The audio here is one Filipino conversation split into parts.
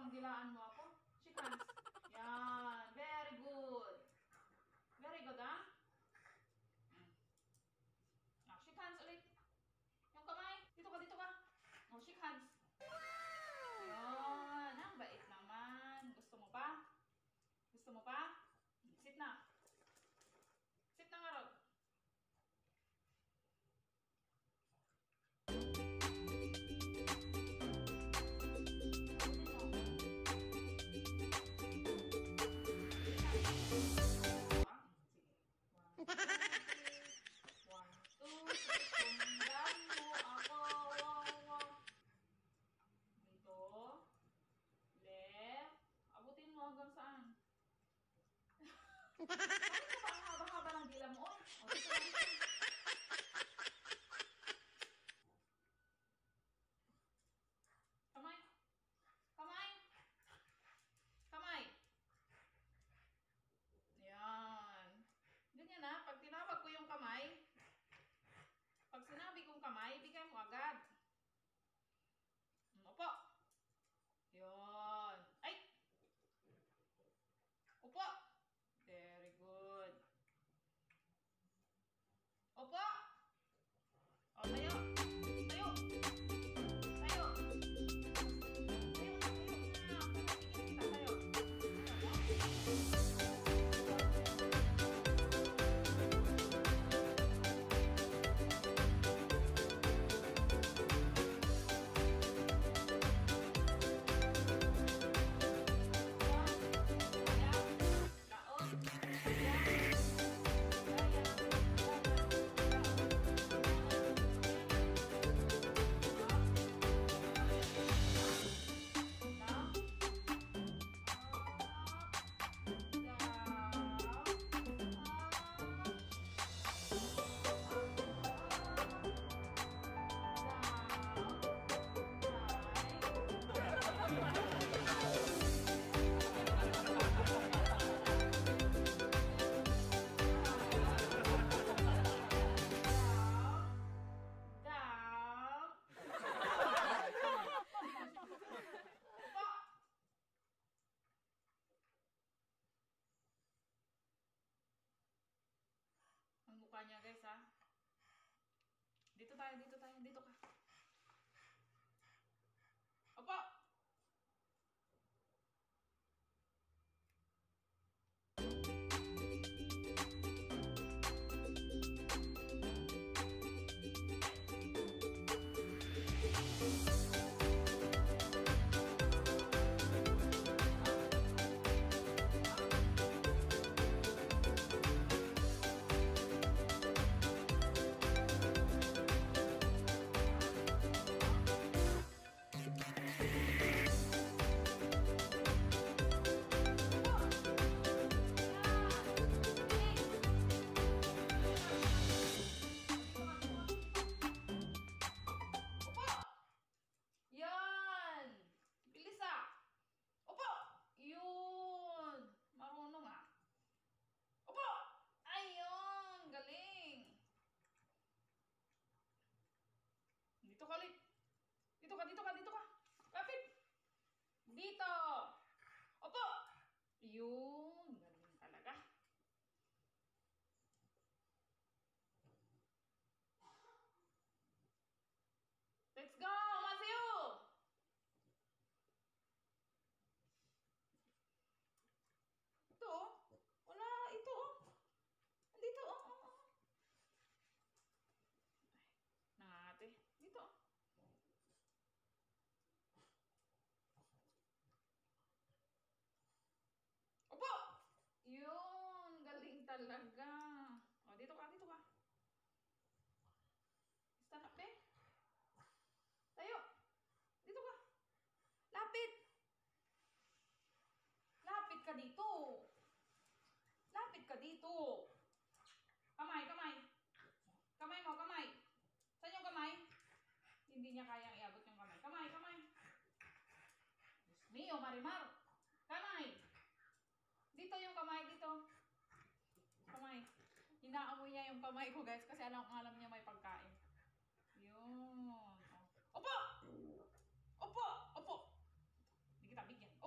Parang dilaan mo ako. Shake hands. Yan. Very good. Very good, ha? Shake hands ulit. Yung kamay. Dito ka, dito ka. Shake hands. Yan. Ang bait naman. Gusto mo pa? Gusto mo pa? Sit na. Sit na nga, Rod. Abutin mo hanggang saan? Bakit ka ba ang haba-haba ng dila mo? Dito lang, dito. Kamay. Kamay. Kamay. Yan. Ganyan na. Pag tinawag ko yung kamay, pag sinabi kong kamay, bigay mo agad. Opo. Yan. Ay! Opo. Very good. Opo. O, tayo. Tayo. Tayo. Tayo na, tayo na. Pagkakigil kita, tayo. Ang mukha niya, guys, ha? Dito tayo, dito tayo, dito ka. Opo! Yan! Bilis, ah! Opo! Yun! Marunong, ah. Opo! Ayun! Galing! Dito ka ulit. Dito ka, dito ka, dito ka. Kapit! Dito! Opo! Yun! Galing talaga. Let's go! Matthew! Ito, oh. Wala, ito, oh. Dito, oh. Nangangate. Dito, oh. Opo! Yun! Galing talaga. O, dito ka, dito ka. Stand up, eh. Tayo. Dito ka. Lapit. Lapit ka dito. Lapit ka dito. Kamay, kamay. Kamay mo, kamay. Saan yung kamay? Hindi niya kayang iabot yung kamay. Kamay, kamay. Diyos mio, Marimar. Kamay. Dito yung kamay, dito. Kamay. Inaamoy niya yung kamay ko, guys, kasi alam niya may pagkain. Yun. Opo! Opo! Opo! Hindi kita bigyan.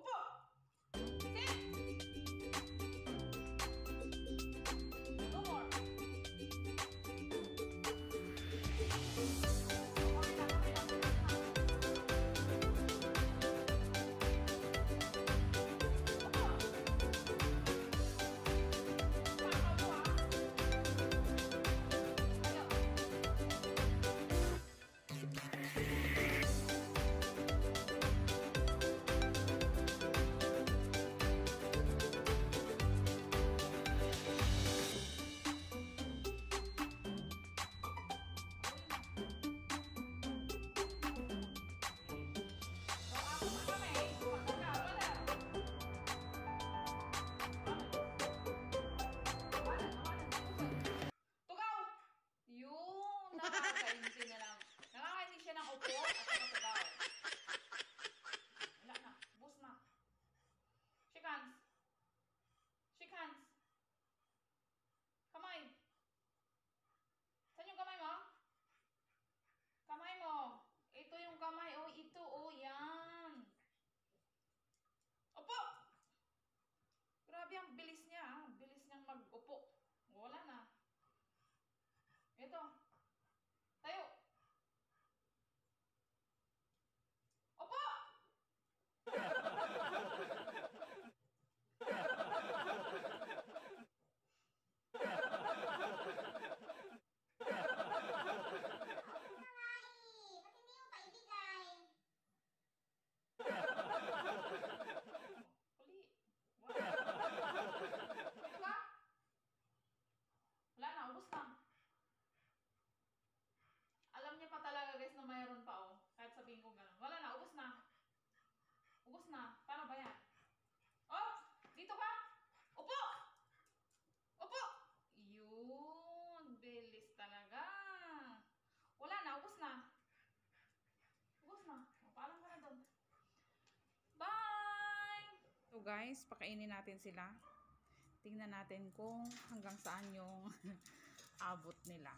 guys, pakainin natin sila. Tingnan natin kung hanggang saan yung abot nila.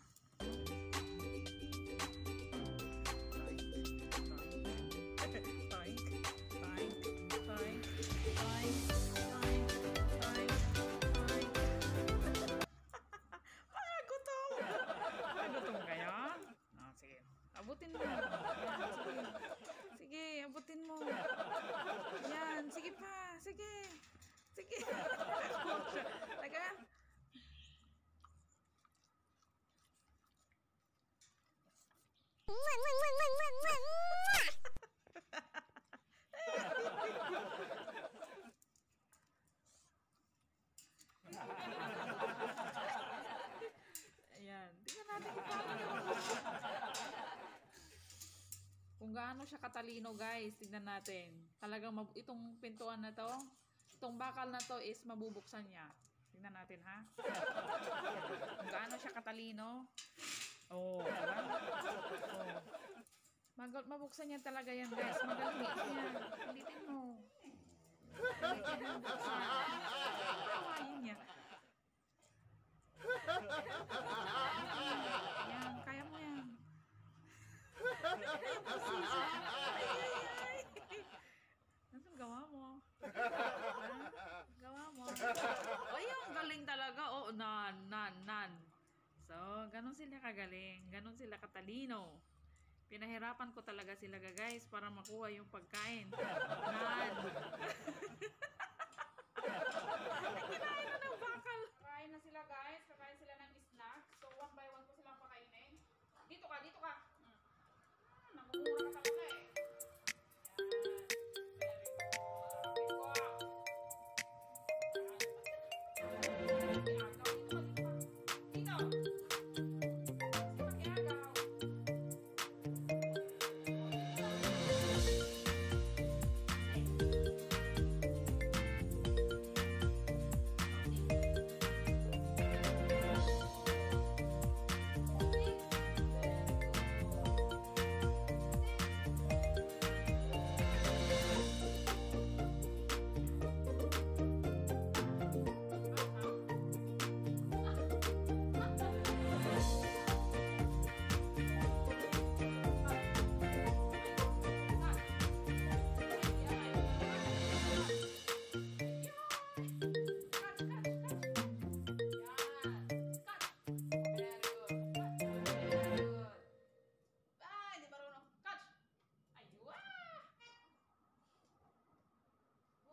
Gutom kayo? Oh, sige. Abutin mo. Yan, sige. Sige, abutin mo. Yan, sige pa. Sige. Sige. Taga. Ayan. Tingnan natin kung paano. Kung gaano siya katalino, guys. Tingnan natin. Talagang itong pintuan na to, itong bakal na to is mabubuksan niya. Tingnan natin, ha? Kung gaano siya katalino. Oh, diba? Oh. Mabuksan niya talaga yan, guys. Magaling yan. Pilitin mo. Kawain niya. Yan, kaya mo yan. Nasaan gawa mo? Gawa mo. Ay, ang galing talaga. Oh, nan. So, ganun sila kagaling. Ganun sila katalino. Pinahirapan ko talaga sila, guys, para makuha yung pagkain. Nan. Kinain na ng bakal. Kakain na sila, guys. Kakain sila ng snack. So, one by one ko silang pakainin. Dito ka, dito ka. Nagmumura ka talaga eh.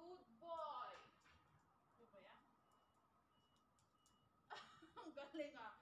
Galing ah.